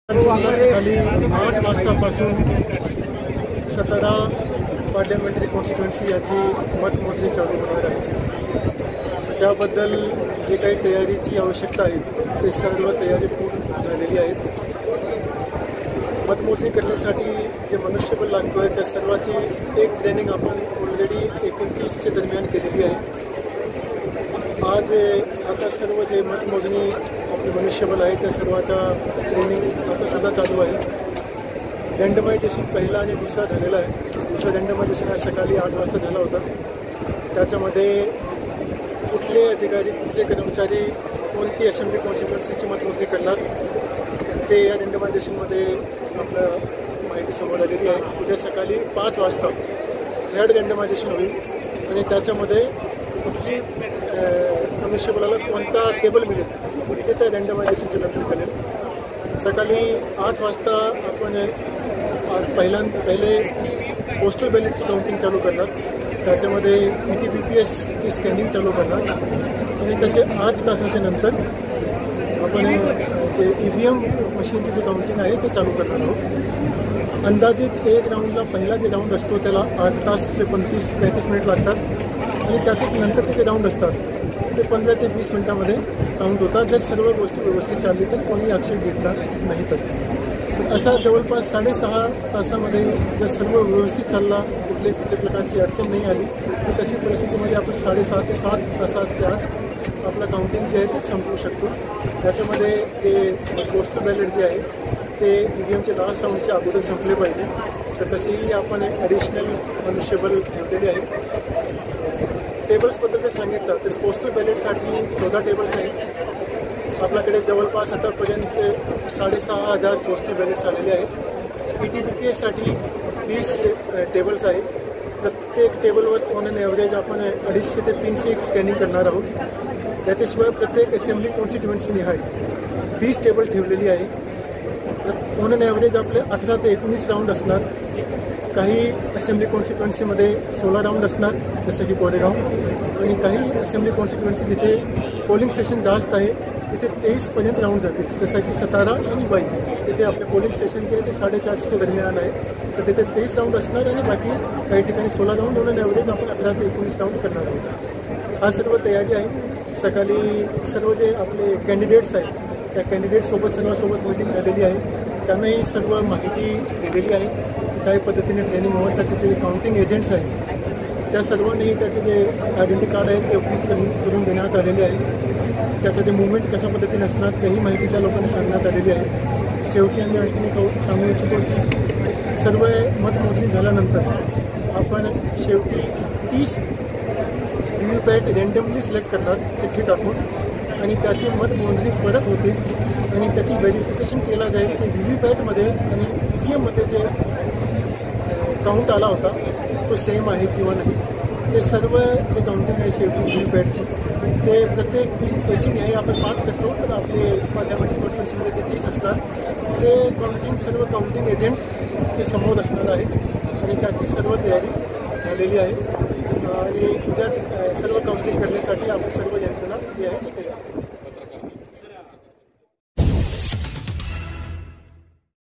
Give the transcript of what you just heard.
सकाळी 8 वाजतापासून 17 parliamentary constituency याची मतमोजणी चालू होणार आहे। त्याबद्दल जे काही तयारीची आवश्यकता आहे ते सर्व तयारी पूर्ण झालेली आहे। मतमोजणी करण्यासाठी जे मनुष्यबळ लागतो आहे त्या सर्वाची एक ट्रेनिंग आपण ऑलरेडी 29च्या दरम्यान केलेली आहे। आज आता सर्व जे मतमोजणी आपले मनुष्यबळ आहे त्या सर्वाचा ट्रेनिंग आता सुद्धा चालू आहे। रँडमायझेशन पहिला आणि दुसरा झालेला आहे। दुसरा रँडमायझेशन आज सकाळी 8 वाजता झाला होता। त्याच्यामध्ये कुठले अधिकारी कुठले कर्मचारी कोणती असेंब्ली कॉन्स्टिट्युएन्सीची मतमोजणी करणार ते या रँडमायझेशनमध्ये आपलं माहिती समोर आलेली आहे। उद्या सकाळी 5 वाजता थर्ड रँडमायझेशन होईल आणि त्याच्यामध्ये कुठली मनुष्यबळाला कोणता टेबल मिळेल ते त्या रँडमायझेशनच्या नंतर कळेल। सकाळी 8 वाजता आपण पहिले पोस्टल बॅलेटची काउंटिंग चालू करणार। त्याच्यामध्ये ETBPSची स्कॅनिंग चालू करणार आणि त्याचे 8 तासाच्या नंतर आपण जे EVM मशीनची जे काउंटिंग आहे ते चालू करणार आहोत। अंदाजित एक राऊंडला पहिला जे राऊंड असतो त्याला 8 तास ते 35 मिनिट लागतात आणि त्याचे नंतरचे जे राऊंड असतात ते 15 ते 20 मिनिटामध्ये काउंट होतात। जर सर्व गोष्टी व्यवस्थित चालली तर कोणी ॲक्शन घेतला नाही तर असा जवळपास 6.5 तासामध्ये जर सर्व व्यवस्थित चालला कुठले प्रकारची अडचण नाही आली तर तशी परिस्थितीमध्ये आपण 6.5 ते 7 तासाच्या आत आपलं काउंटिंग जे आहे ते संपवू शकतो। त्याच्यामध्ये जे पोस्टल बॅलेट जे आहे ते EVMचे लास्ट राऊंडच्या अगोदर संपले पाहिजे। तर तसेही आपण ॲडिशनल मनुष्यबळ ठेवलेले आहे। टेबल्सबद्दल जर सांगितलं तर पोस्टल बॅलेटसाठी 14 टेबल्स आहेत। आपल्याकडे जवळपास आतापर्यंत 6,500 पोस्टल बॅलेट्स आलेले आहेत। ETBPSसाठी 20 टेबल्स आहेत। प्रत्येक टेबलवर ऑन एन ॲव्हरेज आपण 250 ते 300 स्कॅनिंग करणार आहोत। त्याच्याशिवाय प्रत्येक असेंब्ली कॉन्स्टिट्युएन्सीने आहे 20 टेबल ठेवलेली आहे। ऑन एन ॲव्हरेज आपले 18 ते 19 राऊंड असणार। काही असेंब्ली कॉन्स्टिट्युएन्सीमध्ये 16 राऊंड असणार जसं की कोरेगाव आणि काही असेंब्ली कॉन्स्टिट्युएन्सी जिथे पोलिंग स्टेशन जास्त आहे तिथे 23पर्यंत राऊंड जातील जसं की सतारा आणि बाई तिथे आपले पोलिंग स्टेशन जे आहे ते 450च्या दरम्यान आहे तर तिथे 23 राऊंड असणार आणि बाकी काही ठिकाणी 16 राऊंड म्हणून ॲव्हरेज आपण 18 ते 19 राऊंड करणार आहोत। हा सर्व तयारी आहे। सकाळी सर्व जे आपले कॅन्डिडेट्स आहेत त्या कॅन्डिडेटसोबत सर्वांसोबत मीटिंग झालेली आहे। त्यांनाही सर्व माहिती दिलेली आहे काही पद्धतीने ट्रेनिंग होत त्याचे जे काउंटिंग एजंट्स आहेत त्या सर्वांनी त्याचे जे आयडेंटिटी कार्ड आहे ते उपलब्ध करून देण्यात आलेले आहे। त्याचं जे मुवमेंट कशा पद्धतीने असणार तेही माहिती त्या लोकांनी सांगण्यात आलेली आहे। शेवटी आम्ही आणखी एक सांगू इच्छितो की सर्व मतमोजणी झाल्यानंतर आपण शेवटी 30 व्हीव्हीपॅट रँडमली सिलेक्ट करणार चिठ्ठी टाकून आणि त्याची मतमोजणी परत होते आणि त्याची व्हेरिफिकेशन केला जाईल की व्हीव्हीपॅटमध्ये आणि EVMमध्ये जे काउंट आला होता तो सेम आहे किंवा नाही। ते सर्व जे काउंटिंग आहे शेवटी व्हीव्हीपॅटची ते प्रत्येक केसिंग आहे आपण 5 करतो तर आपले पार्लमेंटरी कॉन्स्टिट्युएन्सीमध्ये ते 30 असतात। ते काउंटिंग सर्व काउंटिंग एजंट ते समोर असणार आहे आणि त्याची सर्व तयारी झालेली आहे आणि उद्या सर्व काउंटिंग करण्यासाठी आपण सर्व यंत्रणा जी आहे